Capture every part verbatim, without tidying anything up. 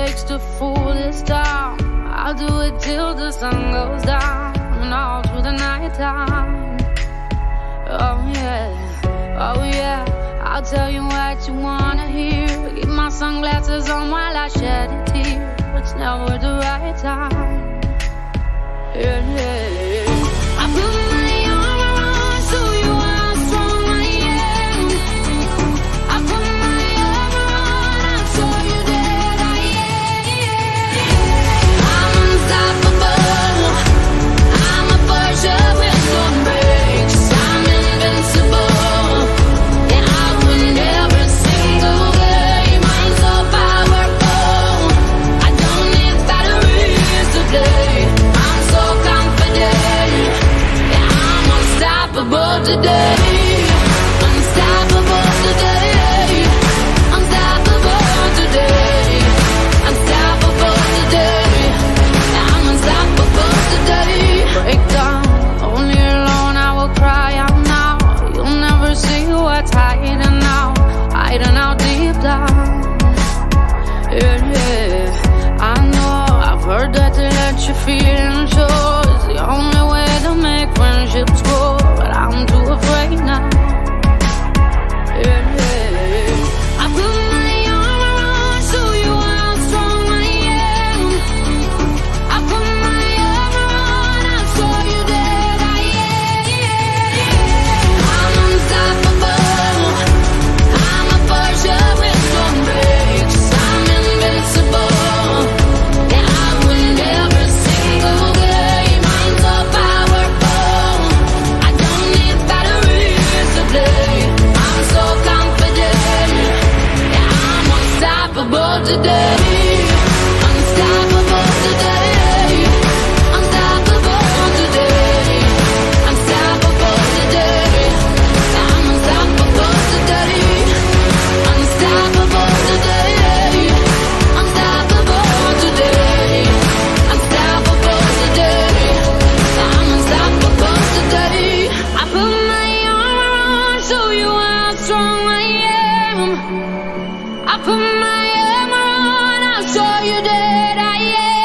takes to fool this town. I'll do it till the sun goes down and all through the night time. Oh yeah, oh yeah, I'll tell you what you wanna hear. Keep my sunglasses on while I shed a tear. It's never the right time. Yeah, yeah, yeah. I put my arm around so you how strong I am. I put my arm around and show you that I am. I'm unstoppable. I'm a Porsche with no brakes. I'm invincible. Yeah, I win every single game. I'm so powerful. I don't need batteries to play. I'm so confident. Yeah, I'm unstoppable today. Unstoppable today. Unstoppable today. Unstoppable today. Yeah, I'm unstoppable today. Break down, only alone I will cry out now. You'll never see what's hiding out, hiding out deep down. Yeah, yeah, I know, I've heard that to let you feel and show is the only way to make friendships grow, but I'm too afraid now. Yeah, yeah, I put my arm around so you how strong I am. I put my arm around and show you that I am. I'm unstoppable. I'm a Porsche with no brakes. I'm invincible. Yeah, I win every single game. I'm so powerful. I don't need batteries to play. I'm so confident. Yeah, I'm unstoppable today. Unstoppable today. Unstoppable today. Unstoppable today. Yeah, I'm unstoppable today. Unstoppable today. Unstoppable today. Unstoppable today. Yeah, I'm unstoppable today. I put my arm around, show you how strong I am. I put my arm around, I'll show you that I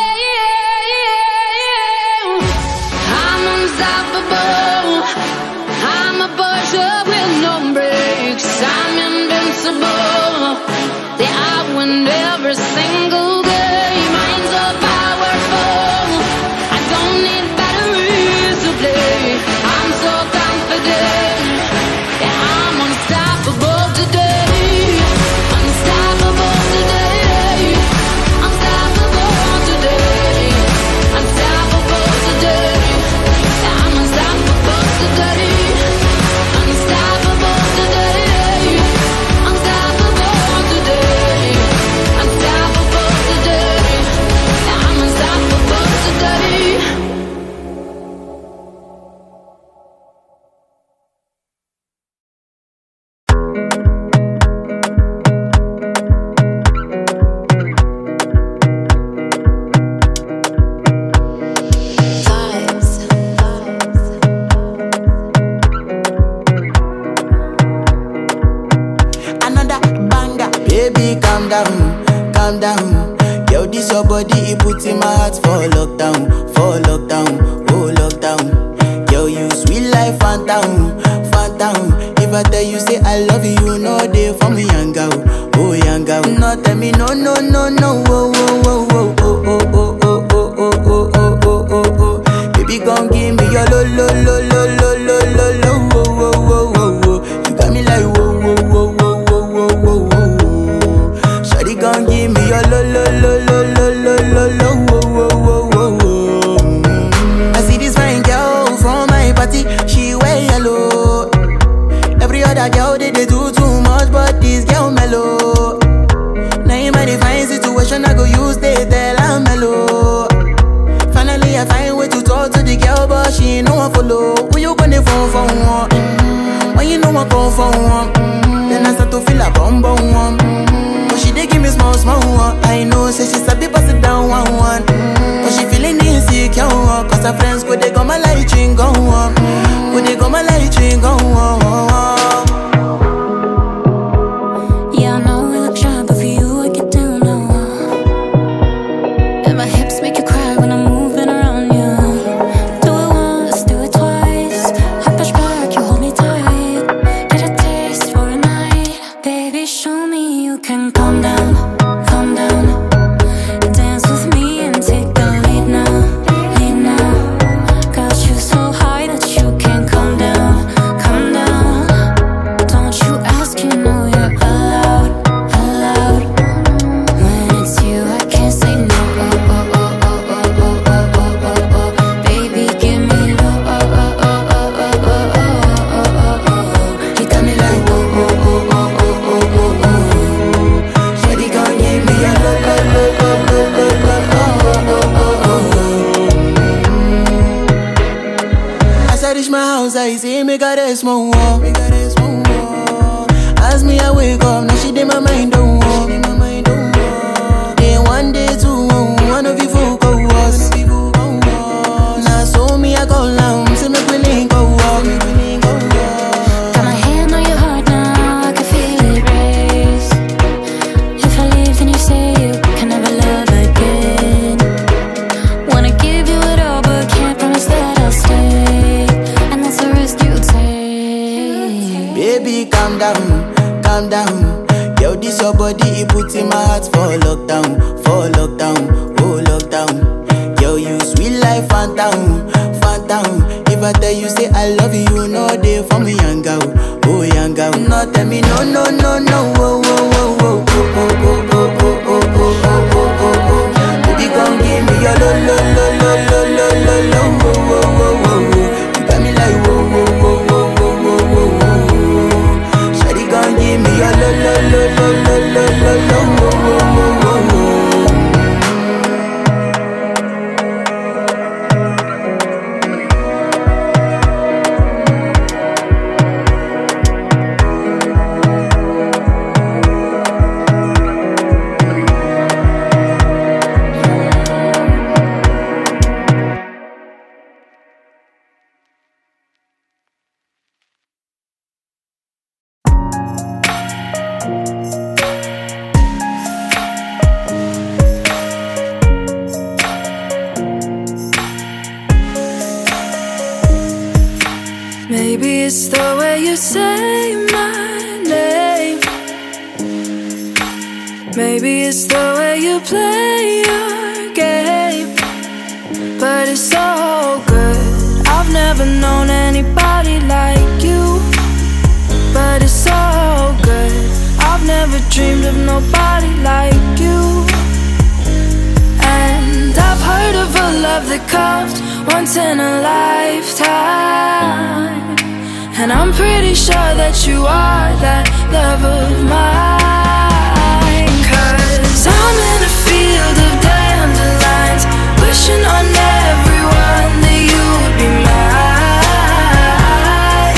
am. I'm unstoppable. I'm a Porsche with no brakes. I'm invincible. Yeah, I win every single game. I'm so powerful. I don't need batteries to play. I'm so confident. Yeah, I'm unstoppable today. Unstoppable today. Unstoppable today. Unstoppable today. Yeah, I'm unstoppable today. Unstoppable today. Unstoppable today. Unstoppable today. Yeah, I'm unstoppable today. Another banger. Baby, calm down, calm down. Yo, this your body, it puts in my heart for lockdown, for lockdown, oh lockdown. Yo, you sweet life, phantom, phantom. If I tell you say I love you, you know they for me, young girl, oh young girl. No, tell me no, no, no, no, oh, oh, oh, oh, oh, oh, oh, oh, oh, oh, oh, oh, oh, oh, oh. Baby, come give me your lo, lo, lo, lo, lo, lo, lo, lo, oh, oh, oh, oh, oh. You got me like whoa, whoa, whoa, whoa, whoa, whoa, whoa, whoa. Shawty, come give me your lo, lo, lo, lo, lo, lo, lo, lo, oh, oh, oh, oh, oh. I see this fine girl from my party, she wear yellow. Every other girl they, they do too much, but this girl mellow. Now in my divine situation, I go use they tell I'm mellow. Finally, I find way to talk to the girl, but she ain't no one follow. Who you gonna phone for one? Mm-hmm. When you know I come for one, mm-hmm. Then I start to feel a bum bum one. Mm-hmm. But she dey give me small small one. I know, say she sabi pass it down one one. Mm-hmm. But she feeling insecure, cause her friends go they go my light ring go on. Go they go my light ring go on. downside, say make her rest more. Make her rest more. As me I wake up, now she did my mind don't walk. Day one, day two, one of you folk go us. Now so me I go down, say make we link go walk. Got my hand on your heart now, I can feel it race. If I leave then you say you can never love again. Wanna give you it all but can't promise that I'll stay. And that's the risk you take. Baby calm down, calm down. Yo, this your body, it puts in my heart for lockdown, for lockdown, oh lockdown. Yo, you sweet life, phantom, phantom. If I tell you say I love you, you know they for me young girl, oh young girl. No tell me no, no, no, no, oh, oh, oh, oh, oh, oh, oh, oh, oh, oh, oh, oh, oh, oh. Baby, come give me your lo, lo, lo, lo, lo, lo, lo, lo, oh, oh, oh, oh. You got me like whoa, whoa, whoa, whoa, whoa, whoa, whoa. Shawty, come give me your lo, lo, lo, lo, lo, lo, lo, lo, oh, oh, oh, oh, oh. Maybe it's the way you say my name. Maybe it's the way you play your game. But it's so good. I've never known anybody like you. But it's so good. I've never dreamed of nobody like you. And I've heard of a love that comes once in a lifetime. And I'm pretty sure that you are that love of mine. Cause I'm in a field of dandelions, wishing on everyone that you would be mine,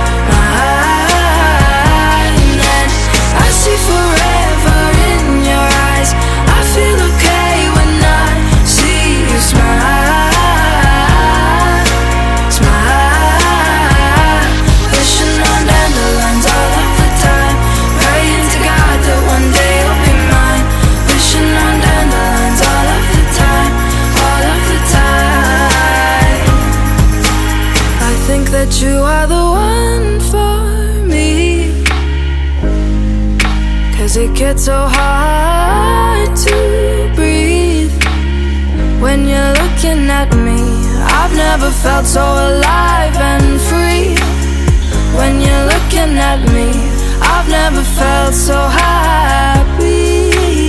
mine. And I see forever in your eyes. I feel okay when I see you smile. That you are the one for me. Cause it gets so hard to breathe when you're looking at me. I've never felt so alive and free. When you're looking at me, I've never felt so happy.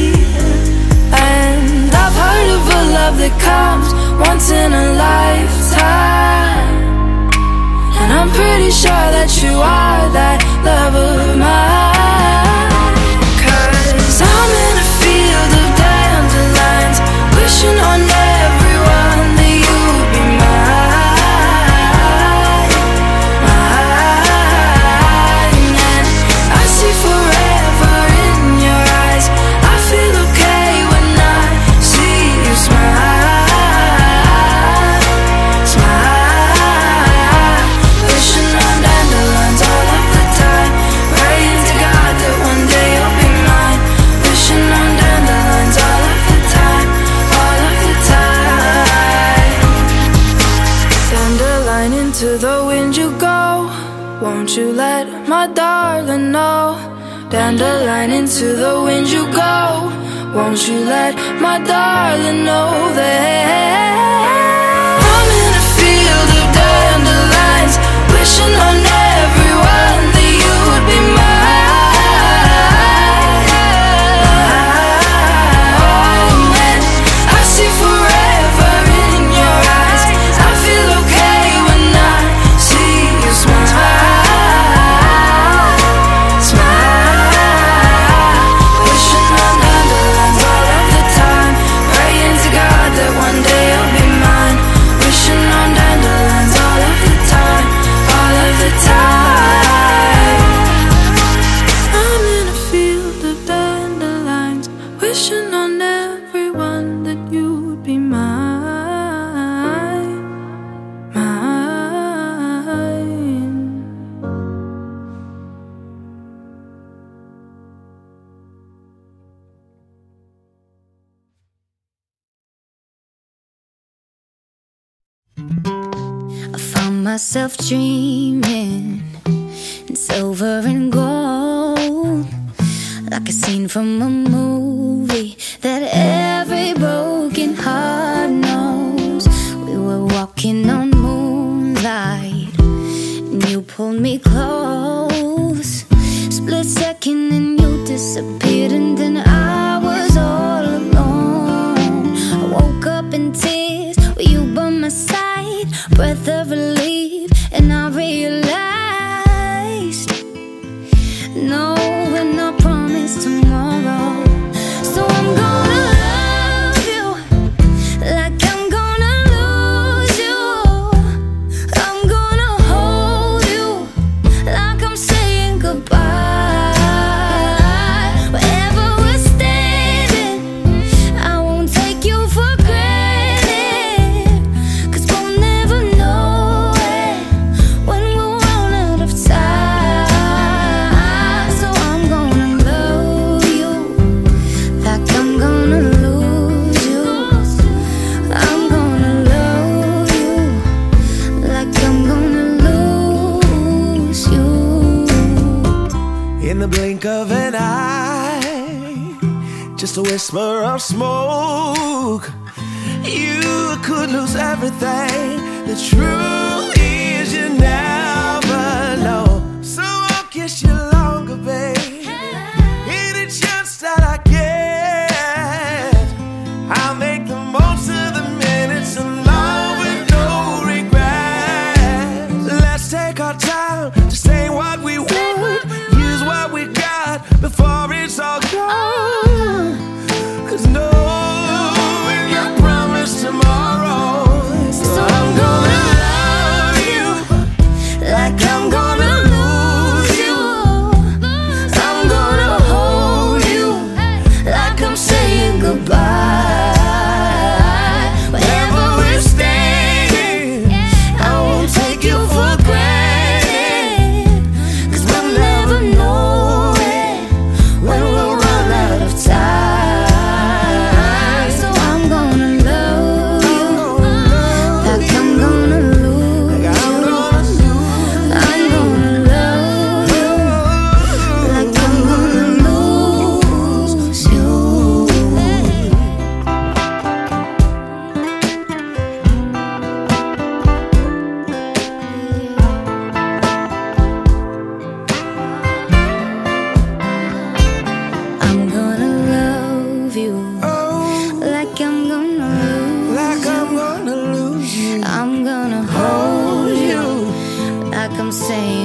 And I've heard of a love that comes once in a lifetime. And I'm pretty sure that you are that love of mine. Cause I'm in a field of dandelions, wishing on everyone that you would be mine, mine. And I see forever in your eyes. I feel okay when I see you smile, smile. To the wind you go, won't you let my darling know? Dandelion into the wind you go, won't you let my darling know that I'm in a field of dandelions, wishing on everyone that you would be mine, mine. And I see forever in your eyes. I feel okay when I see you smile, smile. Wishing on dandelions all of the time, praying to God that one I found myself dreaming in silver and gold, like a scene from a movie that every broken heart knows. We were walking on moonlight and you pulled me close. Split second and you disappeared, and then I was all alone. I woke up in tears with you by my side, breath of relief, and I realized no, we're not promised tomorrow. So I'm gonna love you like I'm gonna lose you. I'm gonna hold you like I'm saying goodbye. Wherever we're standing, I won't take you for granted, 'cause we'll never know it when we'll run out of time. So I'm gonna love you like I'm gonna lose you. I'm gonna love you like I'm gonna lose you. In the blink of an eye, just a whisper of smoke, you could lose everything. The truth is you never know. So I'll kiss you longer, babe. Any chance that I get, I'll make the most of the minutes alone with no regret. Let's take our time to say what we want, use what we got before it's all gone. 'Cause no, we're not promised tomorrow. So I'm gonna love you like I'm gonna lose you. I'm gonna hold you like I'm saying goodbye. Wherever we're standing, I won't take you for granted, 'cause we'll never know it when we'll run out of time. So I'm gonna love you like I'm gonna lose you. I'm gonna love you like I'm gonna lose you. I'm gonna love you like I'm gonna lose Like I'm gonna lose you. I'm gonna hold you like I'm saying